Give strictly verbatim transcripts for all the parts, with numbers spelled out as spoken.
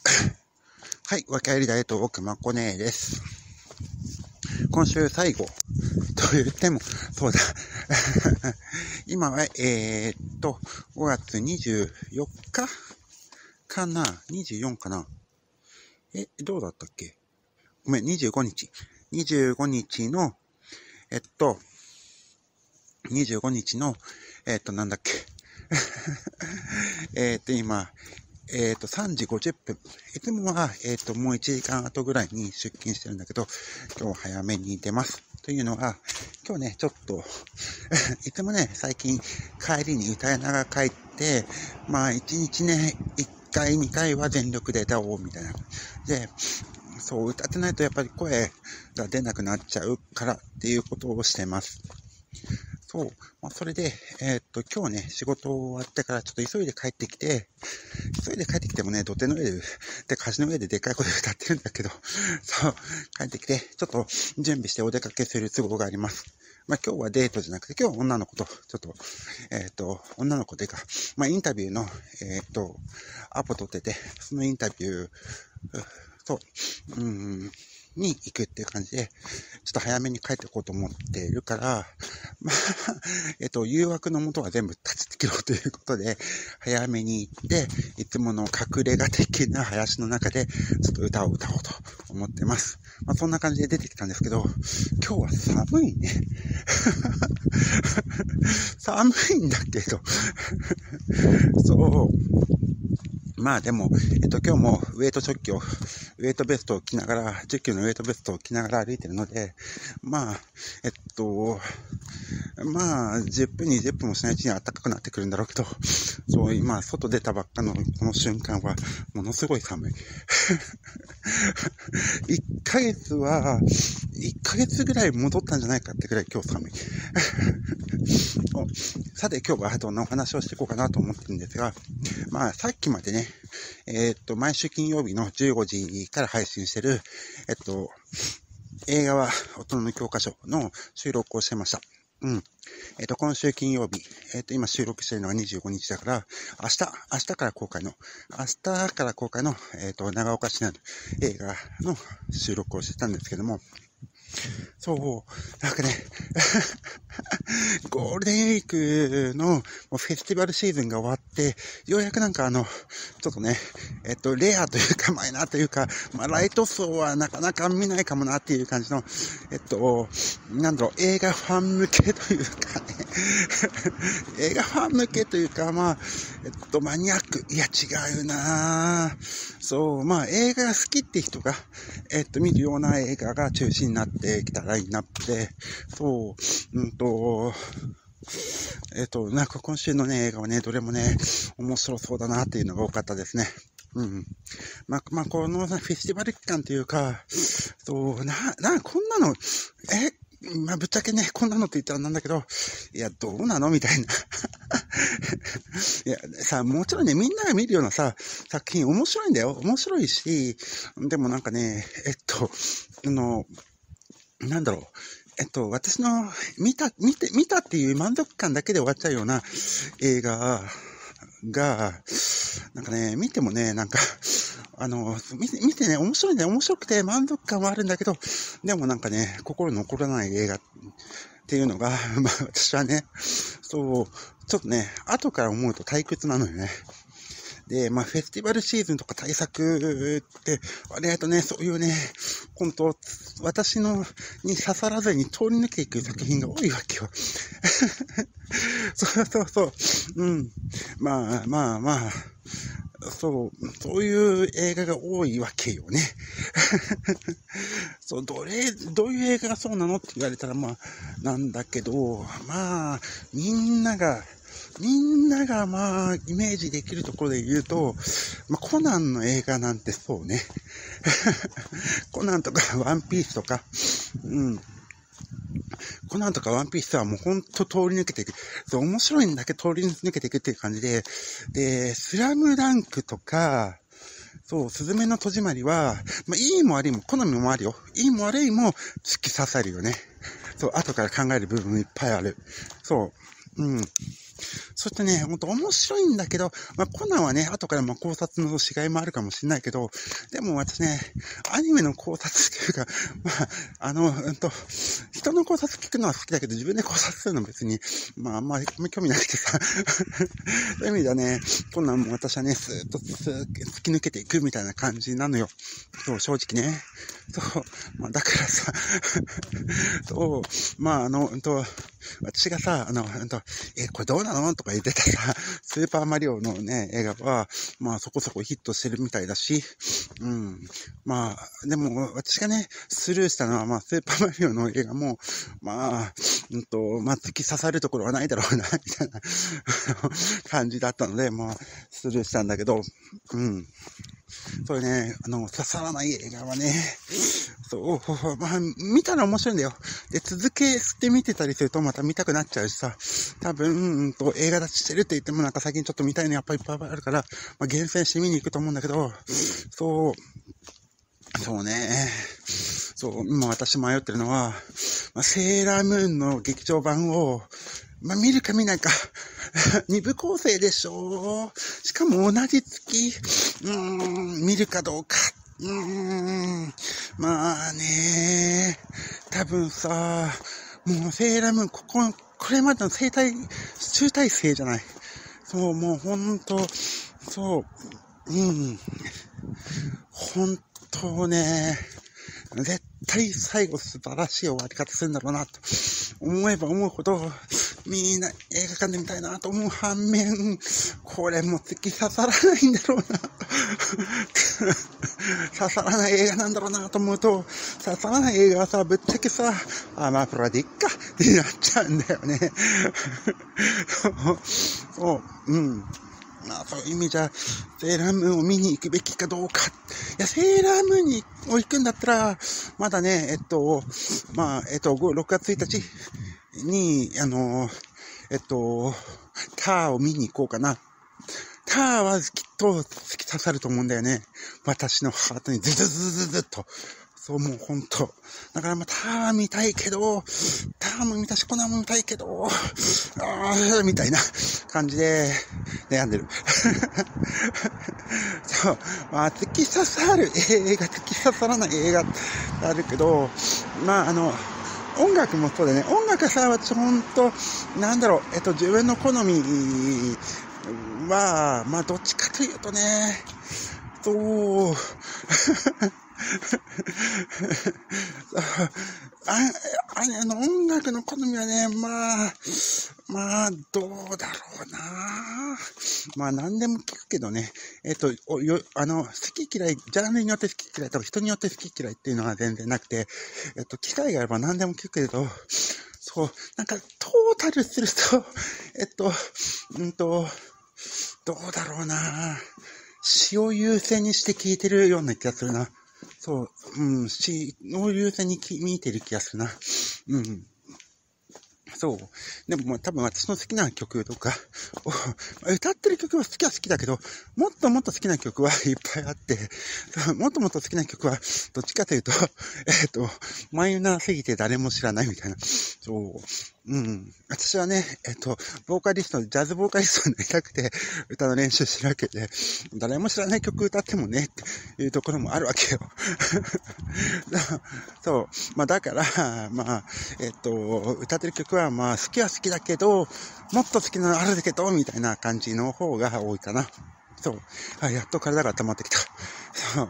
はい、訳ありダイエット僕まこねです。今週最後と言ってもそうだ今はえー、っとごがつにじゅうよっかかなにじゅうよっかかなえどうだったっけごめんにじゅうごにちにじゅうごにちのえっとにじゅうごにちのえっとなんだっけえっと今えっと、さんじごじゅっぷん。いつもは、えっと、もういちじかんごぐらいに出勤してるんだけど、今日早めに出ます。というのは、今日ね、ちょっと、いつもね、最近帰りに歌いながら帰って、まあ、いちにちね、いっかい、にかいは全力で歌おう、みたいな。で、そう、歌ってないとやっぱり声が出なくなっちゃうからっていうことをしてます。そう。まあ、それで、えー、っと、今日ね、仕事終わってからちょっと急いで帰ってきて、急いで帰ってきてもね、土手の上で、で、橋の上ででっかい声で歌ってるんだけど、そう、帰ってきて、ちょっと準備してお出かけする都合があります。まあ今日はデートじゃなくて、今日は女の子と、ちょっと、えっと、女の子でか、まあインタビューの、えっと、アポ取ってて、そのインタビュー、そう、うーん、に行くっていう感じで、ちょっと早めに帰っていこうと思っているから、まあ、えっと、誘惑のもとは全部断ち切ろうということで、早めに行って、いつもの隠れ家的な林の中で、ちょっと歌を歌おうと思ってます。まあ、そんな感じで出てきたんですけど、今日は寒いね。寒いんだけど、そう。まあでも、えっと今日もウェイトチョッキを、ウェイトベストを着ながら、じゅっキロのウェイトベストを着ながら歩いてるので、まあ、えっと、まあ、じゅっぷん、にじゅっぷんもしないうちに暖かくなってくるんだろうけど、そう、今、外出たばっかのこの瞬間は、ものすごい寒い。いっかげつは、いっかげつぐらい戻ったんじゃないかってくらい今日寒い。さて今日はどんなお話をしていこうかなと思ってるんですが、まあさっきまでね、えー、っと、毎週金曜日のじゅうごじから配信してる、えっと、映画は大人の教科書の収録をしてました。うん。えっと、今週金曜日、えっと、今収録してるのがにじゅうごにちだから、明日、明日から公開の、明日から公開の、えっと、長岡市内の映画の収録をしてたんですけども、そう、なんかね、ゴールデンウィークのフェスティバルシーズンが終わって、ようやくなんかあの、ちょっとね、えっと、レアというか、マイナーというか、まあ、ライト層はなかなか見ないかもなっていう感じの、えっと、なんだろう、映画ファン向けというかね、映画ファン向けというか、まあ、えっと、マニアック、いや、違うなぁ。そう、まあ、映画が好きって人が、えっと、見るような映画が中心になってきたラインナップで、そう、うんと、えっと、なんか今週のね、映画はね、どれもね、面白そうだなっていうのが多かったですね。うん。まあ、まあ、このフェスティバル期間というか、そう、な、な、こんなの、え、まあ、ぶっちゃけね、こんなのって言ったらなんだけど、いや、どうなのみたいな。いや、さ、もちろんね、みんなが見るようなさ、作品面白いんだよ。面白いし、でもなんかね、えっと、あの、なんだろう。えっと、私の見た、見て、見たっていう満足感だけで終わっちゃうような映画が、なんかね、見てもね、なんか、あの、見て、見てね、面白いね、面白くて満足感はあるんだけど、でもなんかね、心残らない映画っていうのが、まあ私はね、そう、ちょっとね、後から思うと退屈なのよね。で、まあ、フェスティバルシーズンとか対策って、割合とね、そういうね、本当私のに刺さらずに通り抜けていく作品が多いわけよ。そうそうそう。うん。まあまあまあ、そう、そういう映画が多いわけよね。そう、どれ、どういう映画がそうなのって言われたらまあ、なんだけど、まあ、みんなが、みんながまあ、イメージできるところで言うと、まあ、コナンの映画なんてそうね。コナンとかワンピースとか、うん。コナンとかワンピースはもうほんと通り抜けていく。そう、面白いんだけど通り抜けていくっていう感じで、で、スラムダンクとか、そう、スズメの戸締まりは、まあ、いいも悪いも、好みもあるよ。いいも悪いも突き刺さるよね。そう、後から考える部分いっぱいある。そう、うん。 そしてね、ほんと面白いんだけど、まあ、コナンはね、後からまあ考察の違いもあるかもしれないけど、でも私ね、アニメの考察っていうか、まあ、あの、うんと、人の考察聞くのは好きだけど、自分で考察するの別に、まあ、あんまり興味なくてさ、そういう意味ではね、コナンも私はね、スーッと突き抜けていくみたいな感じなのよ。そう、正直ね。そう、まあ、だからさ、そう、まあ、あの、うんと、私がさ、あの、うんと、え、これどうなのとか言ってたさ、スーパーマリオのね、映画は、まあそこそこヒットしてるみたいだし、うん。まあ、でも私がね、スルーしたのは、まあスーパーマリオの映画も、まあ、うんと、まあ突き刺さるところはないだろうな、みたいな感じだったので、まあ、スルーしたんだけど、うん。それね、あの、刺さらない映画はね、そう、まあ、見たら面白いんだよ。で、続けして見てたりするとまた見たくなっちゃうしさ、多分、うんと、映画立ちしてるって言ってもなんか最近ちょっと見たいのやっぱりいっぱいあるから、まあ、厳選して見に行くと思うんだけど、そう、そうね、そう、今私迷ってるのは、まあ、セーラームーンの劇場版を、まあ、見るか見ないか。二部構成でしょ。しかも同じ月。うーん、見るかどうか。うーん、まあね、多分さ、もうセーラームーン、ここ、これまでの生態、集大成じゃない。そう、もうほんと、そう、うん、ほんとね、絶対最後素晴らしい終わり方するんだろうなと思えば思うほどみんな映画館で見たいなと思う反面、これも突き刺さらないんだろうな刺さらない映画なんだろうなと思うと、刺さらない映画はさ、ぶっちゃけさ、あ、まあプロでいっかってなっちゃうんだよねそう、うん、まあそういう意味じゃ、セーラームーンを見に行くべきかどうか。いや、セーラームーンに行くんだったら、まだね、えっと、まあ、えっと、ろくがつついたちに、あの、えっと、ターを見に行こうかな。ターはきっと突き刺さると思うんだよね。私のハートにズズズズズッと。そう、もうほんと。だからまあ、ターは見たいけど、ターも見たし、コナンも見たいけど、あー、みたいな感じで悩んでる。そう、まあ、突き刺さる映画、突き刺さらない映画ってあるけど、まあ、あの、音楽もそうだね。音楽さ、私ほんと、なんだろう、えっと、自分の好みは、まあ、どっちかというとね、そう、あ、ああの音楽の好みはね、まあ、まあ、どうだろうな。まあ、何でも聞くけどね。えっと、およあの、好き嫌い、ジャンルによって好き嫌い、多分人によって好き嫌いっていうのは全然なくて、えっと、機会があれば何でも聞くけれど、そう、なんか、トータルすると、えっと、うんと、どうだろうな。詩を優先にして聞いてるような気がするな。そう、うん、詩を優先に見てる気がするな。うん。そう。でも、まあ、多分私の好きな曲とか、歌ってる曲は好きは好きだけど、もっともっと好きな曲はいっぱいあって、もっともっと好きな曲は、どっちかというと、えっと、マイナーすぎて誰も知らないみたいな。そう。うん。私はね、えっと、ボーカリスト、ジャズボーカリストになりたくて、歌の練習してるわけで、誰も知らない曲歌ってもね、っていうところもあるわけよ。そう。まあ、だから、まあ、えっと、歌ってる曲は、まあ、好きは好きだけど、もっと好きなのあるけど、みたいな感じの方が多いかな。そう。あ、やっと体が温まってきた。そう。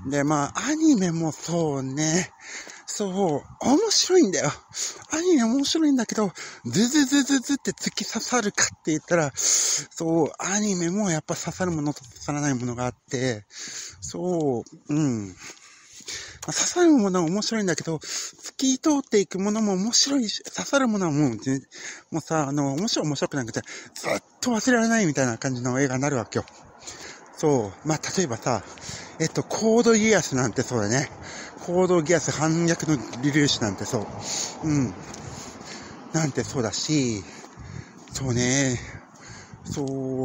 で、まあ、アニメもそうね。そう、面白いんだよ。アニメ面白いんだけど、ズズズズズって突き刺さるかって言ったら、そう、アニメもやっぱ刺さるものと刺さらないものがあって、そう、うん。刺さるものは面白いんだけど、突き通っていくものも面白いし、刺さるものはもう、もうさ、あの、面白い面白くなくて、ずっと忘れられないみたいな感じの映画になるわけよ。そう。まあ、例えばさ、えっと、コードギアスなんてそうだね。コードギアス反逆のリリースなんてそう。うん。なんてそうだし、そうね。そう、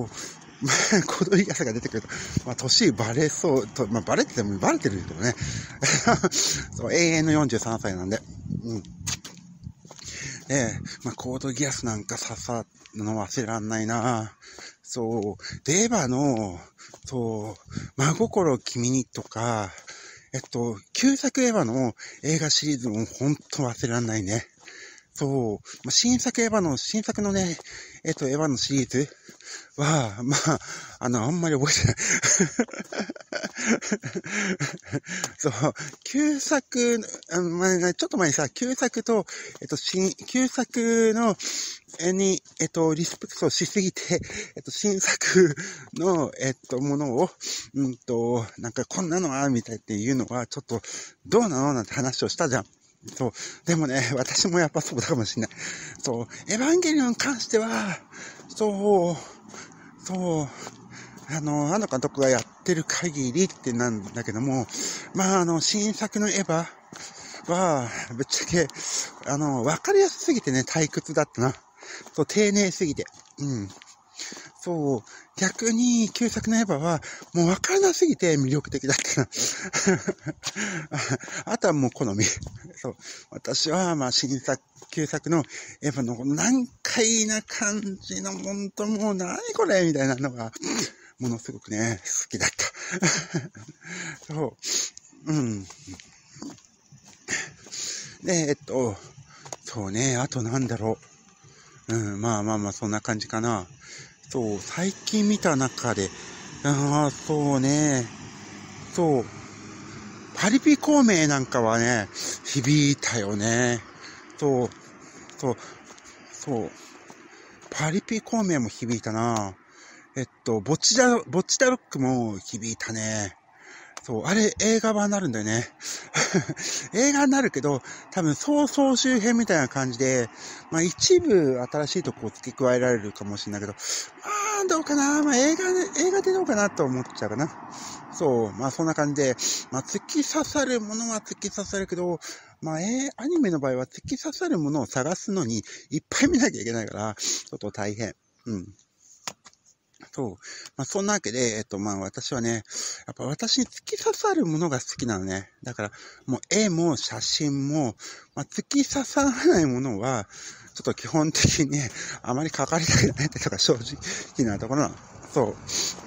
まあ、コードギアスが出てくると、まあ、年バレそうと、まあ、バレててもバレてるけどね。そう、永遠のよんじゅうさんさいなんで。うん。 で、まあ、コードギアスなんか刺さるの忘れらんないな。そう。で、エヴァの、そう、真心君にとか、えっと、旧作エヴァの映画シリーズもほんと忘れらんないね。そう。まあ、新作エヴァの、新作のね、えっと、エヴァのシリーズは、まあ、あの、あんまり覚えてない。そう、旧作、あのまあ、ちょっと前にさ、旧作と、えっと、新、旧作の、えに、えっと、リスペクトしすぎて、えっと、新作の、えっと、ものを、うんと、なんかこんなのは、みたいっていうのは、ちょっと、どうなのなんて話をしたじゃん。そう。でもね、私もやっぱそうだかもしれない。そう。エヴァンゲリオンに関しては、そう、そう、あの、あの監督がやってる限りってなんだけども、まあ、あの、新作のエヴァは、ぶっちゃけ、あの、わかりやすすぎてね、退屈だったな。そう、丁寧すぎて。うん。そう。逆に、旧作のエヴァは、もうわからなすぎて魅力的だったな。あとはもう好み。そう。私は、まあ、新作、旧作のエヴァの難解な感じの、ほんともう、なにこれみたいなのが、ものすごくね、好きだった。そう。うん。で、えっと、そうね、あとなんだろう。うん、まあまあまあ、そんな感じかな。そう、最近見た中で、ああ、そうね、そう、パリピ孔明なんかはね、響いたよね。そう、そう、そう、パリピ孔明も響いたな。えっと、ボッチダ、ボッチダロックも響いたね。そう、あれ映画版になるんだよね。映画になるけど、多分総総集編みたいな感じで、まあ一部新しいとこを付け加えられるかもしれないけど、まあどうかな、まあ映画で、映画でどうかなと思っちゃうかな。そう、まあそんな感じで、まあ突き刺さるものは突き刺さるけど、まあえー、アニメの場合は突き刺さるものを探すのにいっぱい見なきゃいけないから、ちょっと大変。うん。そう。まあ、そんなわけで、えっと、まあ、私はね、やっぱ私に突き刺さるものが好きなのね。だから、もう絵も写真も、まあ、突き刺さらないものは、ちょっと基本的にね、あまりかかりたくないっていうのが正直なところなの。そう。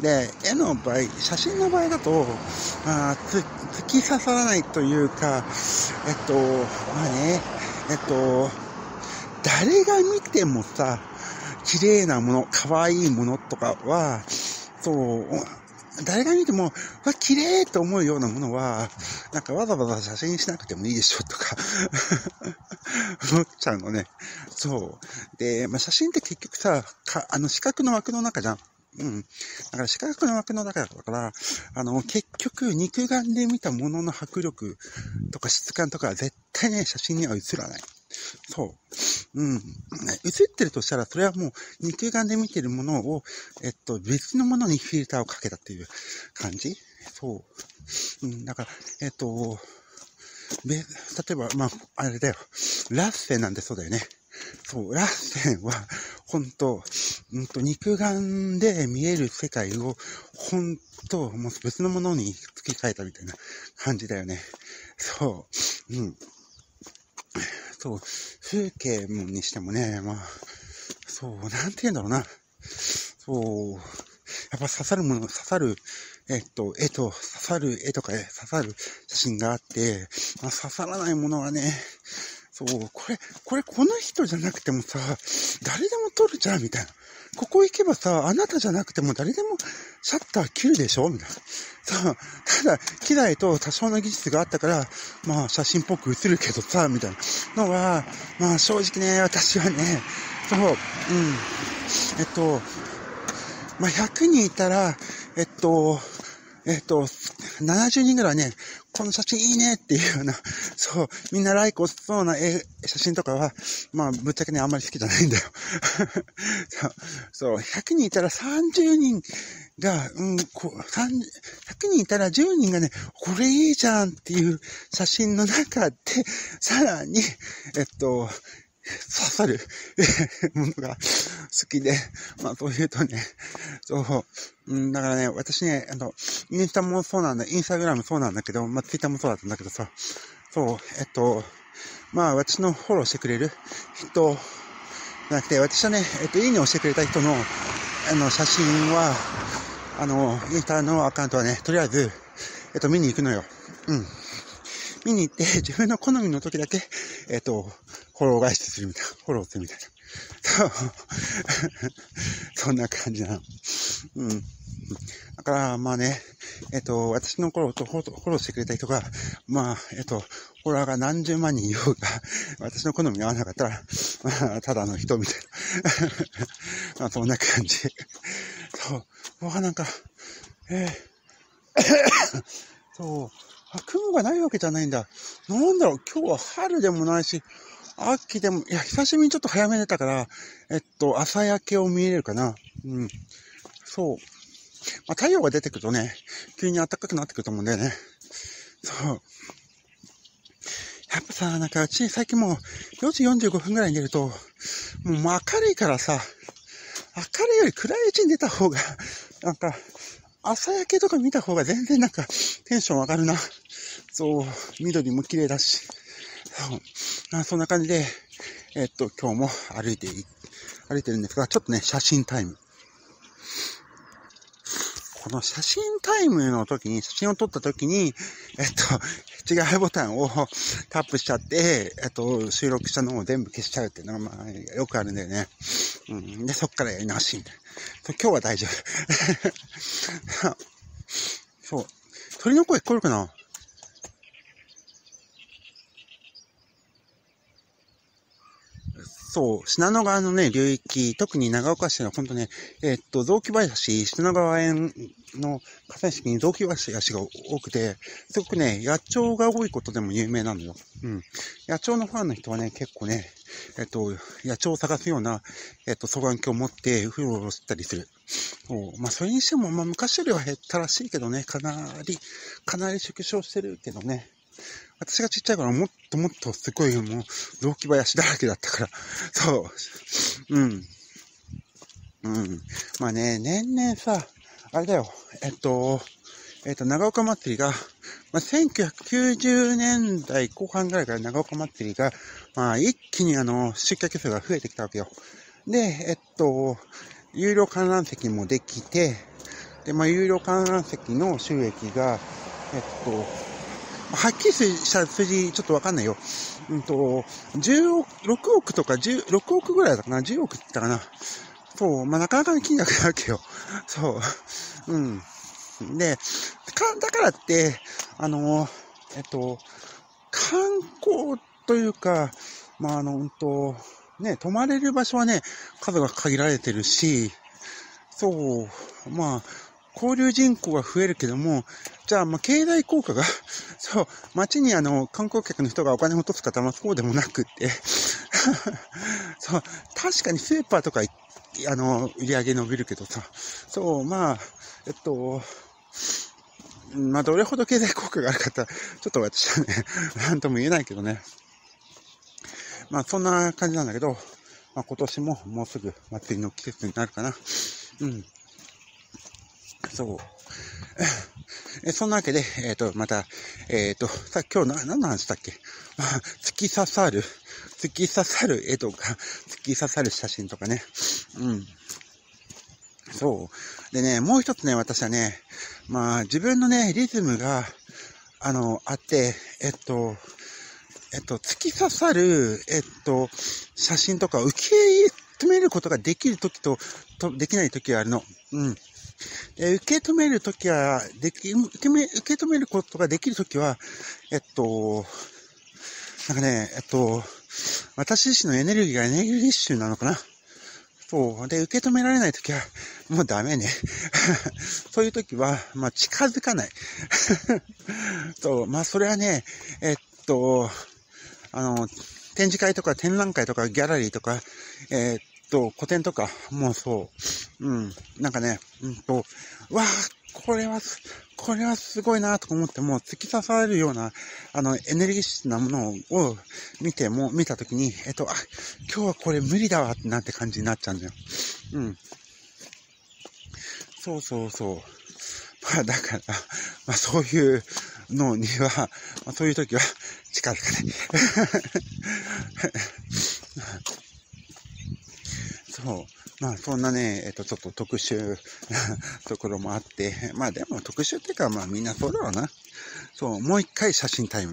で、絵の場合、写真の場合だと、まあ、つ、突き刺さらないというか、えっと、まあね、えっと、誰が見てもさ、綺麗なもの、可愛いものとかは、そう、誰が見ても、わ、綺麗と思うようなものは、なんかわざわざ写真しなくてもいいでしょとか思っちゃうのね。そう。で、まあ、写真って結局さ、かあの四角の枠の中じゃん。うん。だから四角の枠の中だから、あの、結局肉眼で見たものの迫力とか質感とかは絶対ね、写真には映らない。そう。うん。映ってるとしたら、それはもう肉眼で見てるものを、えっと、別のものにフィルターをかけたっていう感じ。そう。うん。だから、えっと、例えば、まあ、あれだよ。ラッセンなんてそうだよね。そう、ラッセンは、ほんと、うんと、肉眼で見える世界を、ほんと、もう別のものに付け替えたみたいな感じだよね。そう。うん。そう、風景にしてもね、まあ、そう、なんて言うんだろうな。そう、やっぱ刺さるもの、刺さる、えっと、絵と、刺さる絵とか、刺さる写真があって、まあ、刺さらないものはね、そう、これ、これこの人じゃなくてもさ、誰でも撮るじゃん、みたいな。ここ行けばさ、あなたじゃなくても誰でもシャッター切るでしょみたいな。さあ、ただ、機材と多少の技術があったから、まあ、写真っぽく映るけどさ、みたいなのは、まあ、正直ね、私はね、そう、うん、えっと、まあ、ひゃくにんいたら、えっと、えっと、ななじゅうにんぐらいね、この写真いいねっていうような、そう、みんなライク押しそうな絵写真とかは、まあ、ぶっちゃけね、あんまり好きじゃないんだよ。そう、ひゃくにんいたらさんじゅうにんが、うん、こう、ひゃくにんいたらじゅうにんがね、これいいじゃんっていう写真の中で、さらに、えっと、刺さるものが好きで、まあそういうとね、そう、うん、だからね、私ね、あの、インスタもそうなんだ、インスタグラムそうなんだけど、まあツイッターもそうだったんだけどさ、 そう、えっと、まあ、私のフォローしてくれる人、じゃなくて、私はね、えっと、いいねをしてくれた人の、あの、写真は、あの、インスタのアカウントはね、とりあえず、えっと、見に行くのよ。うん。見に行って、自分の好みの時だけ、えっと、フォロー返しするみたいな。フォローするみたいな。そう。そんな感じなの。うん。だから、まあね、えっと、私の頃とフォローしてくれた人が、まあ、えっと、フォロワーが何十万人いようが、私の好みに合わなかったら、まあ、ただの人みたいな。まあ、そんな感じ。そう。僕はなんか、えー、そう。あ、雲がないわけじゃないんだ。なんだろう、今日は春でもないし、秋でも、いや、久しぶりにちょっと早め寝たから、えっと、朝焼けを見れるかな。うん。そう。まあ、太陽が出てくるとね、急に暖かくなってくると思うんだよね。そう。やっぱさ、なんかうち最近もうよじよんじゅうごふんぐらいに出ると、もう明るいからさ、明るいより暗いうちに出た方が、なんか、朝焼けとか見た方が全然なんかテンション上がるな。そう、緑も綺麗だし。そう。あ、そんな感じで、えっと、今日も歩いてい、歩いてるんですが、ちょっとね、写真タイム。この写真タイムの時に、写真を撮った時に、えっと、違うボタンをタップしちゃって、えっと、収録したのを全部消しちゃうっていうのが、まあ、よくあるんだよね。うん。で、そっからやり直しみたいな。今日は大丈夫。そう。鳥の声聞こえるかな？そう、信濃川のね、流域、特に長岡市のほんとね、えっと、雑木林、信濃川園の河川敷に雑木林が多くて、すごくね、野鳥が多いことでも有名なのよ。うん。野鳥のファンの人はね、結構ね、えっと、野鳥を探すような、えっと、双眼鏡を持ってうろうろしたりする。そう。まあ、それにしても、まあ、昔よりは減ったらしいけどね、かなり、かなり縮小してるけどね。私がちっちゃい頃はもっともっとすごいもう雑木林だらけだったから。そう。うん。うん。まあね、年々さ、あれだよ。えっと、えっと、長岡祭りが、まあ、せんきゅうひゃくきゅうじゅうねんだいこう半ぐらいから長岡祭りが、まあ、一気にあの、集客数が増えてきたわけよ。で、えっと、有料観覧席もできて、で、まあ、有料観覧席の収益が、えっと、はっきりした数字、ちょっとわかんないよ。うんと、じゅうおく、ろくおくとかじゅう、ろくおくぐらいだかな ?じゅうおくって言ったかな。そう、まあ、なかなかの金額だわけよ。そう。うん。で、か、だからって、あの、えっと、観光というか、まあ、あの、うんと、ね、泊まれる場所はね、数が限られてるし、そう、まあ、交流人口が増えるけども、じゃあ、まあ、経済効果が、そう、街にあの、観光客の人がお金を落とす方はそうでもなくって、そう、確かにスーパーとか、あの、売り上げ伸びるけどさ、そう、まあ、えっと、まあ、どれほど経済効果があるかって、ちょっと私はね、なんとも言えないけどね。まあ、そんな感じなんだけど、まあ、今年ももうすぐ祭りの季節になるかな。うん。そう。えそんなわけで、えっ、ー、と、また、えっ、ー、と、さ、今日な、何の話したっけ突き刺さる、突き刺さる絵とか、突き刺さる写真とかね。うん。そう。でね、もう一つね、私はね、まあ、自分のね、リズムが、あの、あって、えっと、えっと、突き刺さる、えっと、写真とか受け止めることができるときと、と、できないときがあるの。うん。え受け止めるときは、でき、受けめ、受け止めることができるときは、えっと、なんかね、えっと、私自身のエネルギーがエネルギッシュなのかな。そう。で、受け止められないときは、もうダメね。そういうときは、まあ、近づかない。そう。まあ、それはね、えっと、あの、展示会とか展覧会とかギャラリーとか、えー、っと、個展とかもうそう。うん。なんかね、うんと、わあ、これは、これはすごいなとか思っても、突き刺さるような、あの、エネルギッシュなものを見ても、見たときに、えっと、あ、今日はこれ無理だわってなって感じになっちゃうんだよ。うん。そうそうそう。まあ、だから、まあそういう、 のには、まあ、そういう時は近づかない。そう。まあそんなね、えっと、ちょっと特殊なところもあって、まあでも特殊っていうか、まあみんなそうだろうな。そう、もう一回写真タイム。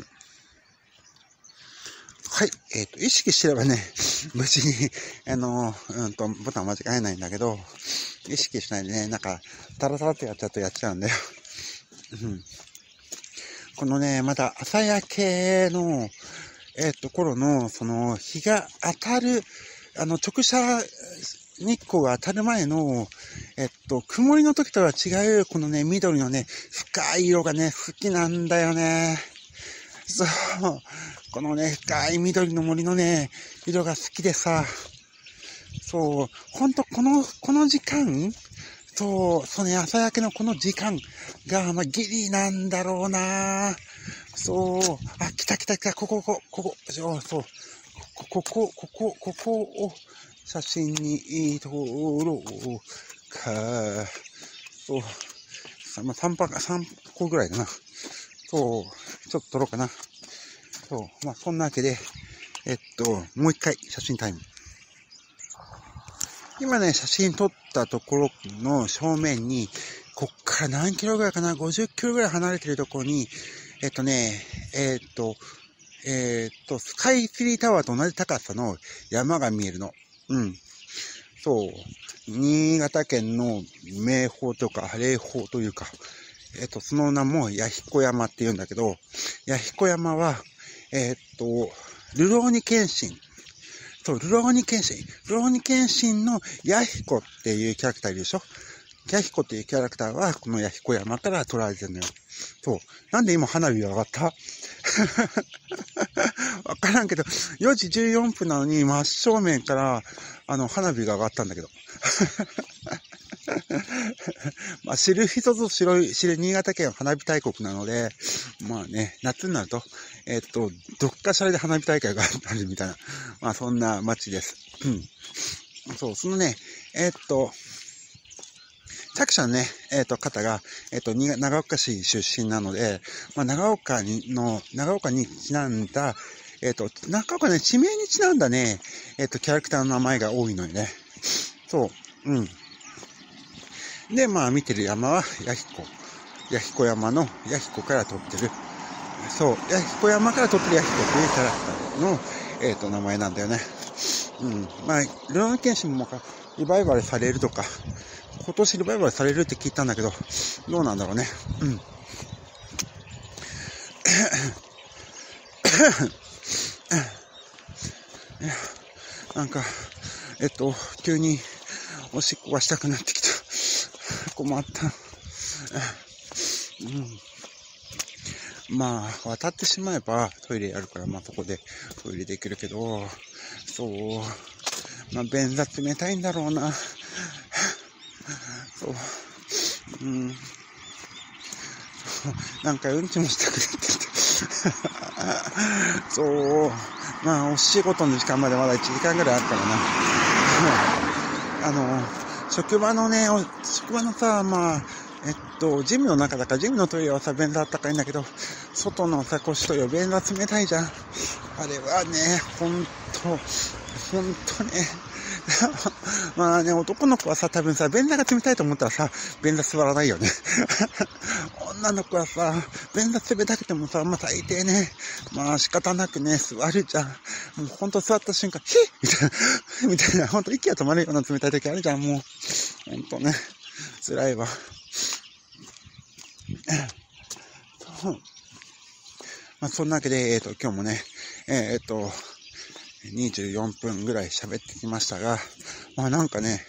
はい。えっと、意識してればね、無事に、あの、うんと、ボタン間違えないんだけど、意識しないでね、なんか、タラタラってやっちゃうとやっちゃうんだよ。うん。このね、まだ朝焼けの、えっと、頃の、その、日が当たる、あの、直射日光が当たる前の、えっと、曇りの時とは違う、このね、緑のね、深い色がね、好きなんだよね。そう。このね、深い緑の森のね、色が好きでさ、そう、ほんとこの、この時間、そう、そうね、朝焼けのこの時間が、まあ、ギリなんだろうな。そう、あ、来た来た来た、ここ、ここ、ここ、そう、そう、ここ、ここ、ここ、ここを写真に撮ろうか。そう、まあ、さんぱく、さんこぐらいだな。そう、ちょっと撮ろうかな。そう、まあ、そんなわけで、えっと、もう一回写真タイム。今ね、写真撮ったところの正面に、こっから何キロぐらいかな ?ごじゅっ キロぐらい離れてるところに、えっとね、えっと、えっと、スカイツリータワーと同じ高さの山が見えるの。うん。そう。新潟県の名峰とか霊峰というか、えっと、その名も弥彦山って言うんだけど、弥彦山は、えっと、ルローニケンシン。そう、ルローニケンシン。ルローニケンシンの弥彦っていうキャラクターいるでしょ。弥彦っていうキャラクターは、この弥彦山から取られてるのよ。そう。なんで今花火が上がったわからんけど、よじじゅうよんぷんなのに真正面から、あの、花火が上がったんだけど。まあ、知る人ぞ知る、知る新潟県は花火大国なので、まあね、夏になると、えっと、どっかしらで花火大会があるみたいな、まあそんな街です。うん。そう、そのね、えっと、作者のね、えっと、方が、えっと、長岡市出身なので、まあ、長岡にの、長岡にちなんだ、えっと、長岡ね、地名にちなんだね、えっと、キャラクターの名前が多いのよね。そう、うん。で、まあ、見てる山は、弥彦。弥彦山の弥彦から撮ってる。そう、弥彦山から撮ってる弥彦というキャラクターの、えっと、名前なんだよね。うん。まあ、ルローニケンシンもリバイバルされるとか、今年リバイバルされるって聞いたんだけど、どうなんだろうね。うん。なんか、えっと、急におしっこがしたくなってきた。困った。うん、まあ、渡ってしまえばトイレあるから、まあそこでトイレできるけど、そう、まあ便座冷たいんだろうな。そう、うん。なんかうんちもしたくなってきた。そう、まあお仕事の時間までまだいちじかんぐらいあるからな。あの、職場のね、職場のさ、まあ、えっと、ジムの中だから、ジムのトイレはさ、便座あったかいんだけど、外のさ、個室トイレは便座冷たいじゃん。あれはね、ほんと、ほんとね、まあね、男の子はさ、多分さ、便座が冷たいと思ったらさ、便座座らないよね。女の子はさ、便座冷たくてもさ、まあ大抵ね、まあ仕方なくね、座るじゃん。もうほんと座った瞬間、ヒッみたいな、みたいな、ほんと息が止まるような冷たい時あるじゃん、もう。ほんとね、辛いわ。そう。まあそんなわけで、えっと、今日もね、えー、っと、にじゅうよんぷんぐらい喋ってきましたが、まあなんかね、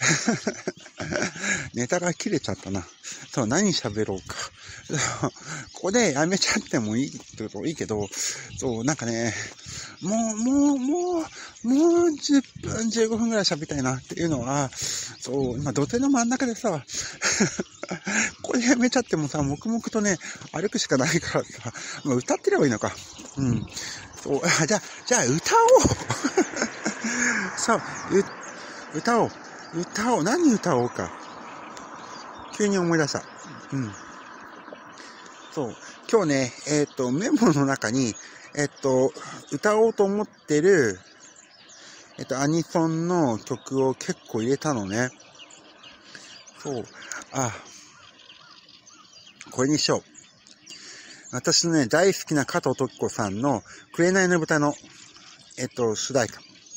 ネタが切れちゃったな。そう、何喋ろうか。ここでやめちゃってもいいってこといいけど、そう、なんかね、もう、もう、もう、もうじゅっぷん、じゅうごふんぐらい喋りたいなっていうのは、そう、今土手の真ん中でさ、これやめちゃってもさ、黙々とね、歩くしかないからさ、まあ、歌ってればいいのか。うん。そう、じゃあ、じゃあ歌おうそう、歌おう。歌おう。何歌おうか。急に思い出した。うん。 そう。今日ね、えっと、メモの中に、えっと、歌おうと思ってる、えっと、アニソンの曲を結構入れたのね。そう。あ、これにしよう。私のね、大好きな加藤登紀子さんの、紅の豚の、えっと、主題歌。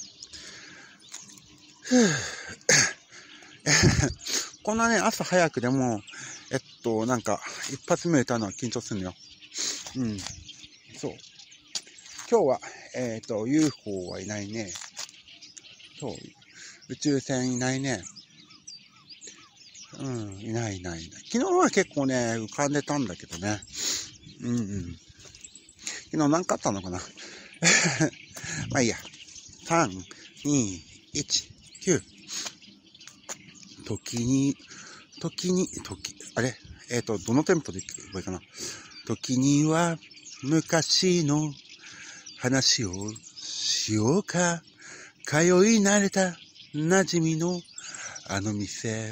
こんなね、朝早くでも、えっと、なんか、一発目歌うのは緊張するのよ。うん。そう。今日は、えっと、ユーフォー はいないね。そう。宇宙船いないね。うん、いないいないいない。昨日は結構ね、浮かんでたんだけどね。うんうん。昨日何かあったのかなまあいいや。さん、に、いち、きゅう。時に、時に、時、あれえっと、どのテンポでいけばいいかな。時には、昔の話をしようか。通い慣れた馴染みのあの店。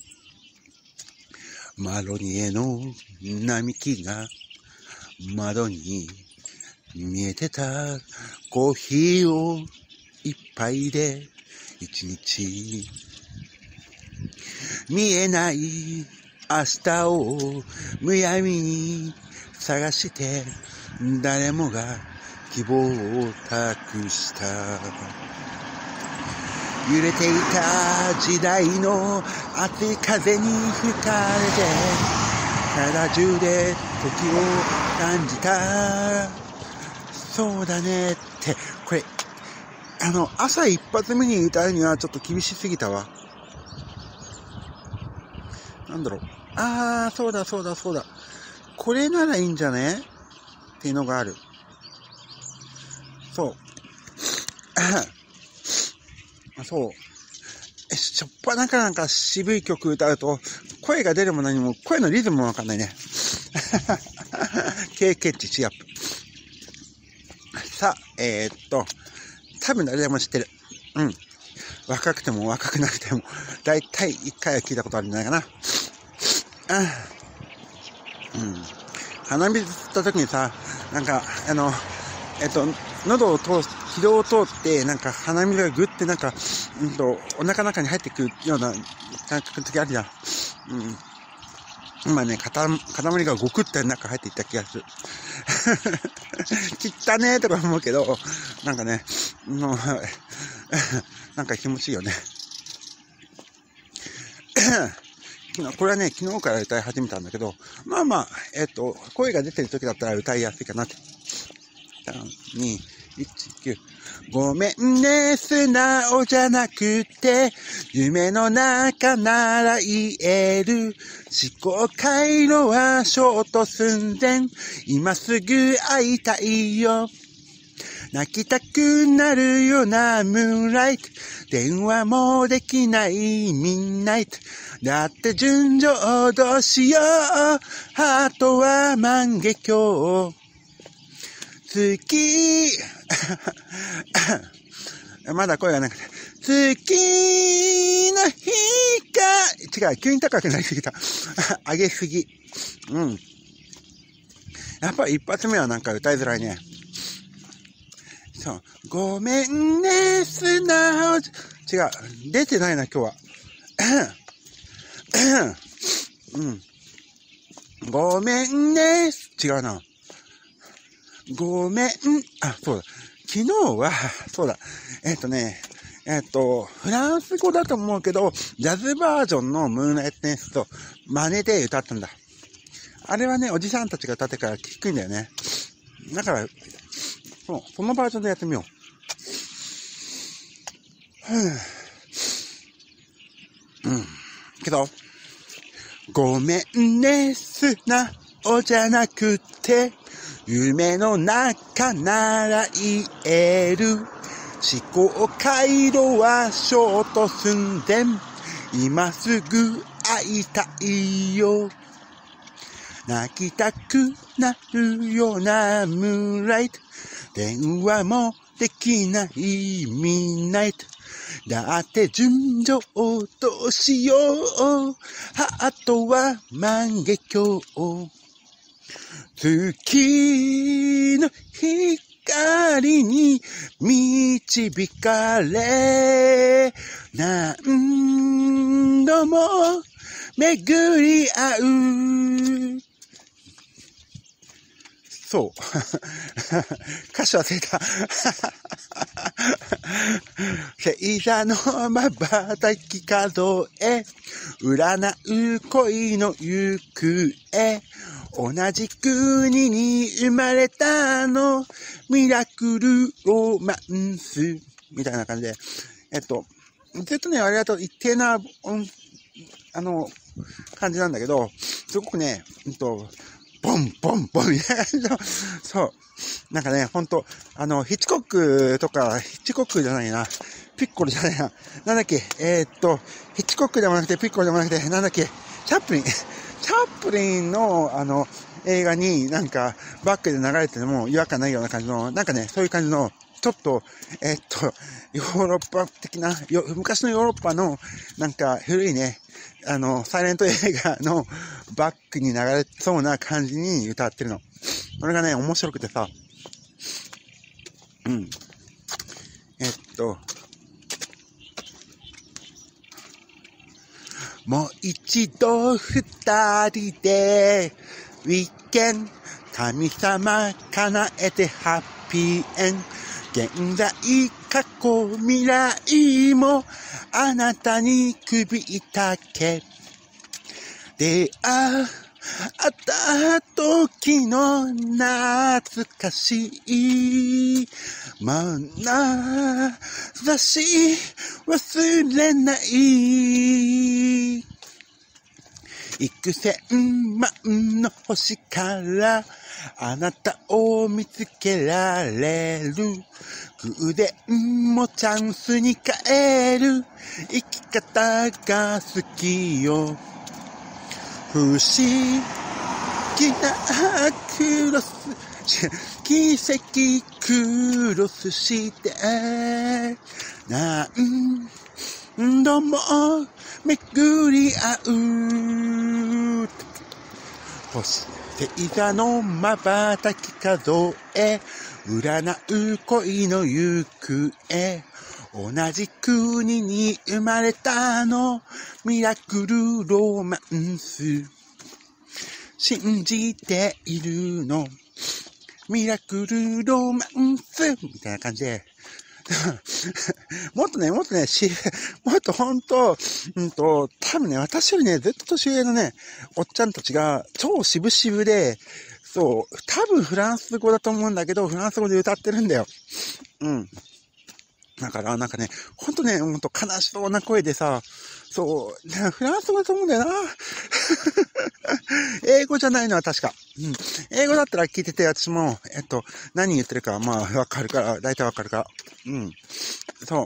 マロニエの並木が窓に見えてた。コーヒーを一杯で一日。見えない明日をむやみに探して、誰もが希望を託した。揺れていた時代の熱い風に吹かれて、体中で時を感じた。そうだねって、これ、あの、朝一発目に歌うにはちょっと厳しすぎたわ。なんだろう。あー、そうだそうだそうだ。これならいいんじゃねっていうのがある。そう。そう。え、しょっぱなかなんか渋い曲歌うと、声が出るも何も、声のリズムもわかんないね。経験値シアップ。さあ、えー、っと、多分誰でも知ってる。うん。若くても若くなくても、だいたい一回は聞いたことあるんじゃないかな。あうん。鼻水吸った時にさ、なんか、あの、えっと、喉を通す、気道を通って、なんか鼻水がぐってなんか、うんと、お腹の中に入ってくるような感覚の時あるじゃん。うん。今ね、塊がゴクって中入っていった気がする。汚ねーとか思うけど、なんかね、もうなんか気持ちいいよね。昨日、これはね、昨日から歌い始めたんだけど、まあまあ、えっと、声が出てる時だったら歌いやすいかなって。さん、に、いち、きゅう。ごめんね、素直じゃなくて、夢の中なら言える。思考回路はショート寸前。今すぐ会いたいよ。泣きたくなるようなムーンライト。電話もできないミンナイト。だって純情どうしよう。ハートは万華鏡。好きまだ声がなくて。好きの日か。違う、急に高くなりすぎた。上げすぎ。うん。やっぱり一発目はなんか歌いづらいね。そう。ごめんね、素直。違う。出てないな、今日は。うん。ごめんね。違うな。ごめん。あ、そうだ。昨日は、そうだ。えっとね、えっと、フランス語だと思うけど、ジャズバージョンのムーンライトネスと真似で歌ったんだ。あれはね、おじさんたちが歌ってから低いんだよね。だから、そう、そのバージョンでやってみよう。うん。けど、ごめんね、素直じゃなくて、夢の中なら言える。思考回路はショート寸前。今すぐ会いたいよ。泣きたくなるようなムーンライト。電話もできないミンナイト。だって純情どうしよう。ハートは万華鏡。 月の光に導かれ、何度も巡り合う。そう。歌詞忘れた。星座の瞬き数え、占う恋の行方。同じ国に生まれたの、ミラクルロマンス。みたいな感じで。えっと、ずっとね、割と一定な、あの、感じなんだけど、すごくね、うんと、ボンボンボンみたいな感じの、そう。なんかね、ほんと、あの、ヒッチコックとか、ヒッチコックじゃないな、ピッコロじゃないな、なんだっけ、えー、っと、ヒッチコックでもなくて、ピッコロでもなくて、なんだっけ、チャップリン、チャップリンの、あの、映画になんか、バックで流れてても違和感ないような感じの、なんかね、そういう感じの、ちょっと、えー、っと、ヨーロッパ的な、よ昔のヨーロッパの、なんか、古いね、あの、サイレント映画のバックに流れそうな感じに歌ってるの。これがね、面白くてさ、うん。えっと、もう一度二人で、ウィーケン、神様叶えてハッピーエン。現在、過去、未来も、あなたに首痛け。出会った時の懐かしい眼差し忘れない。幾千万の星からあなたを見つけられる。偶然もチャンスに変える生き方が好きよ。不思議なクロス、奇跡クロスして、何度も巡り合う。星座の瞬き数え、占う恋の行方。同じ国に生まれたの、ミラクルロマンス。信じているの、ミラクルロマンスみたいな感じで。もっとね、もっとね、し、もっとほんと、うんと、多分ね、私よりね、ずっと年上のね、おっちゃんたちが超渋々で、そう、多分フランス語だと思うんだけど、フランス語で歌ってるんだよ。うん。だから、なんかね、ほんとね、ほんと悲しそうな声でさ、そう、フランス語だと思うんだよな。英語じゃないのは確か。うん。英語だったら聞いてて、私も、えっと、何言ってるか、まあ、わかるから、大体わかるから。うん。そう。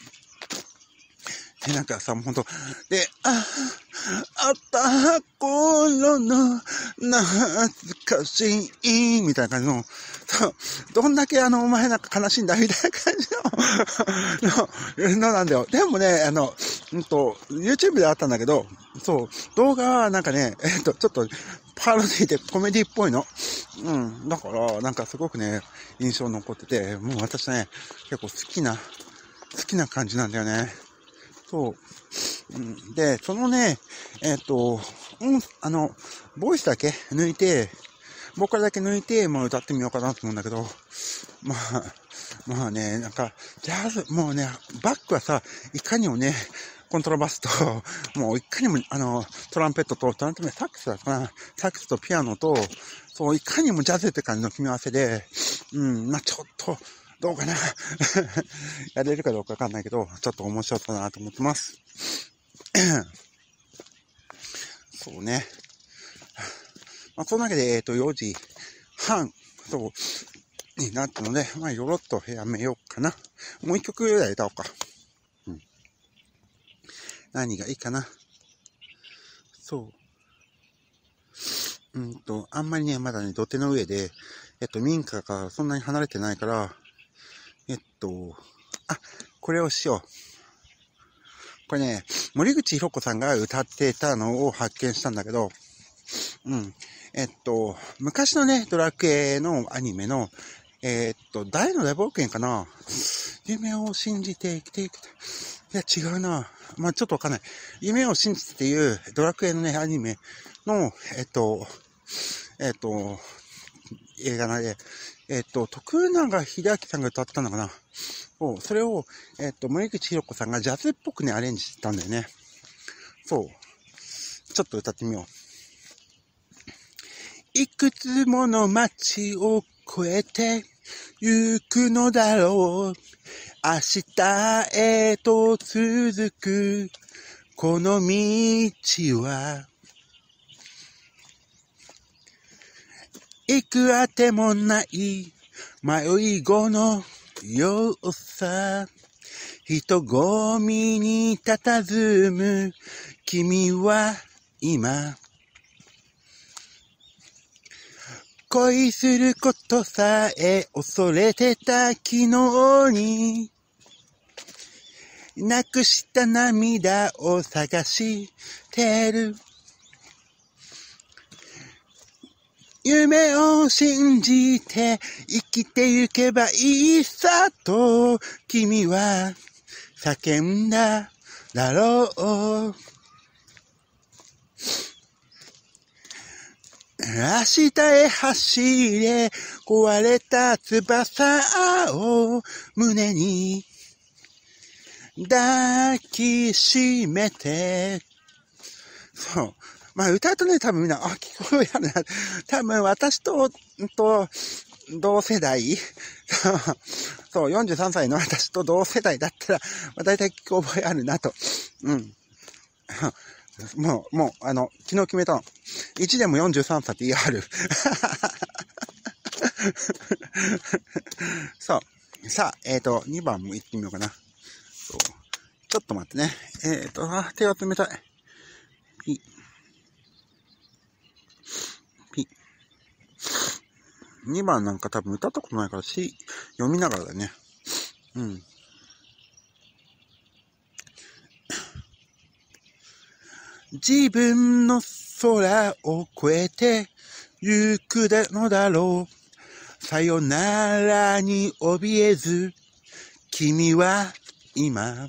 で、なんかさ、ほんと、で、あ、あった頃の懐かしい、みたいな感じの、そう、どんだけあの、お前なんか悲しいんだ、みたいな感じの、の、のなんだよ。でもね、あの、うんと、YouTube であったんだけど、そう、動画はなんかね、えっと、ちょっと、パロディでコメディっぽいの。うん。だから、なんかすごくね、印象残ってて、もう私ね、結構好きな、好きな感じなんだよね。そう。うん、で、そのね、えっと、うん、あの、ボイスだけ抜いて、ボーカルだけ抜いて、もう歌ってみようかなと思うんだけど、まあ、まあね、なんか、ジャズ、もうね、バックはさ、いかにもね、コントラバスと、もういかにも、あの、トランペットと、トランペット、サックスだかな、サックスとピアノと、そう、いかにもジャズって感じの組み合わせで、うん、まあちょっと、どうかなやれるかどうかわかんないけど、ちょっと面白そうだなと思ってます。そうね。まあ、そのわけで、えっと、よじはん、そう、になったので、まあ、よろっとやめようかな。もう一曲ぐらい歌おうか。うん。何がいいかな。そう。うんと、あんまりね、まだね、土手の上で、えっと、民家がそんなに離れてないから、えっと、あ、これをしよう。これね、森口博子さんが歌ってたのを発見したんだけど、 うん。えっと、昔のね、ドラクエのアニメの、えっと、大の大冒険かな。夢を信じて生きていく。いや、違うな。まあ、ちょっとわかんない。夢を信じてっていうドラクエのね、アニメの、えっと、えっと、映画で、えっと、徳永英明さんが歌ったのかな。それを、えっと、森口博子さんがジャズっぽくね、アレンジしてたんだよね。そう。ちょっと歌ってみよう。いくつもの街を越えて行くのだろう。明日へと続くこの道は。行くあてもない迷い子のようさ。人混みに佇む君は今。恋することさえ恐れてた昨日に、なくした涙を探してる。夢を信じて生きてゆけばいいさと君は叫んだだろう。明日へ走れ、壊れた翼を胸に抱きしめて。そう。まあ歌うとね、多分みんな、あ、聞こえるな。多分私と、と、同世代そう、よんじゅうさんさいの私と同世代だったら、まあ、大体聞く覚えあるなと。うん。もう、もう、あの、昨日決めたの。いちでもよんじゅうさんさいって言い張る。そう。さあ、えっと、にばんも行ってみようかな。そう。ちょっと待ってね。えっと、あ、手が冷たい。ピ。ピ。にばんなんか多分歌ったことないからし、読みながらだね。うん。自分の空を越えて行くのだろう。さよならに怯えず、君は今、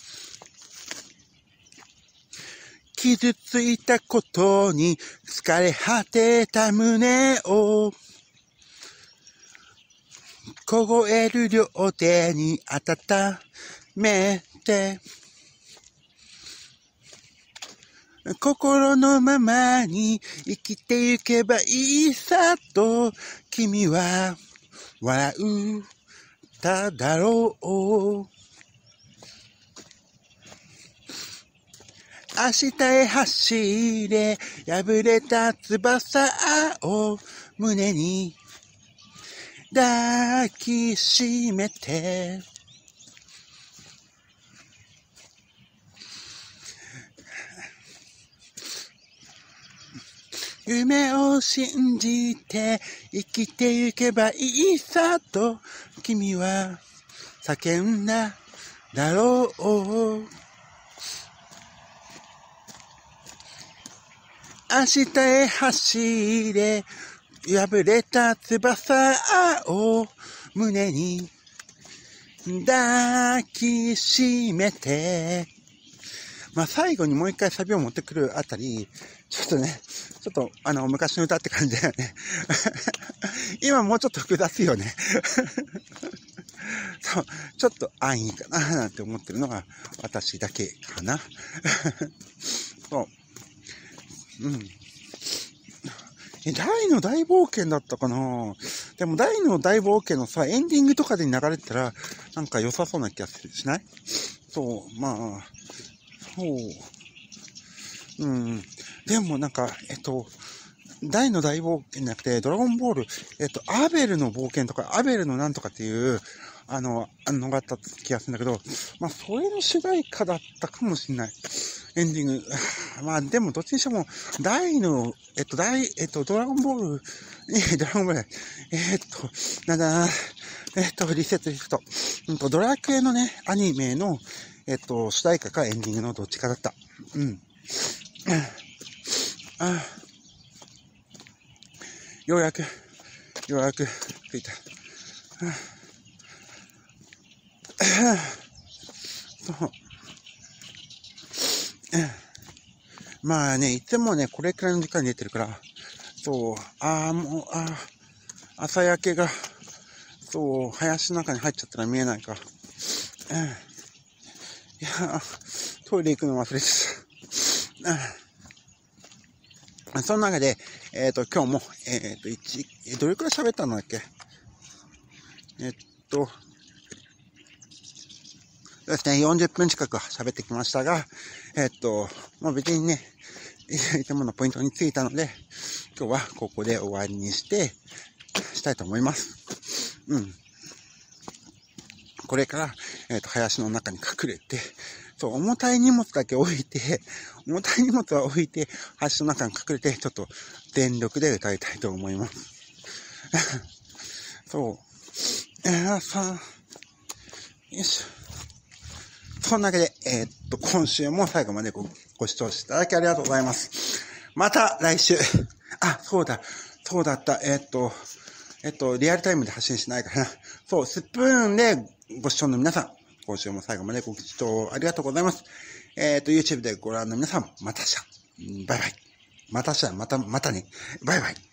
傷ついたことに疲れ果てた胸を、凍える両手に温めて、心のままに生きてゆけばいいさと君は笑うただろう。明日へ走れ、破れた翼を胸に抱きしめて、夢を信じて生きてゆけばいいさと君は叫んだだろう。明日へ走れ、破れた翼を胸に抱きしめて。まあ最後にもう一回サビを持ってくるあたり、ちょっとね、ちょっとあの昔の歌って感じだよね。今もうちょっと複雑よね。そう、ちょっと安易かななんて思ってるのが私だけかな。そう。うん。大の大冒険だったかな。でも大の大冒険のさ、エンディングとかで流れてたら、なんか良さそうな気がするしない？そう、まあ、そう。うん。でもなんか、えっと、大の大冒険じゃなくて、ドラゴンボール、えっと、アベルの冒険とか、アベルのなんとかっていう、あの、あのがあった気がするんだけど、まあ、それの主題歌だったかもしれない。エンディング。まあ、でも、どっちにしても、大の、えっと、大、えっと、ドラゴンボール、え、ドラゴンボール、えっと、なんだ、えっと、リセットリフト。うんと、ドラクエのね、アニメの、えっと、主題歌かエンディングのどっちかだった。うん。ああようやく、ようやく着いた。そう。まあね、いつもね、これくらいの時間に出てるから、そう、ああ、もう、ああ、朝焼けが、そう、林の中に入っちゃったら見えないか。うん、いや、トイレ行くの忘れてた。うん、その中で、えっと、今日も、えっと、一、どれくらい喋ったんだっけ？えっと、そうですね、よんじゅっぷん近く喋ってきましたが、えっと、まあ別にね、いつものポイントについたので、今日はここで終わりにして、したいと思います。うん。これから、えっと、林の中に隠れて、そう、重たい荷物だけ置いて、重たい荷物は置いて、林の中に隠れて、ちょっと全力で歌いたいと思います。そう。えー、さ、よいしょ。そんなわけで、えー、っと、今週も最後まで ご, ご視聴いただきありがとうございます。また来週。あ、そうだ、そうだった。えー、っと、えっと、リアルタイムで発信しないからな。そう、スプーンでご視聴の皆さん、今週も最後までご視聴ありがとうございます。えー、っと、YouTube でご覧の皆さん、また明日。バイバイ。また明日、また、またね。バイバイ。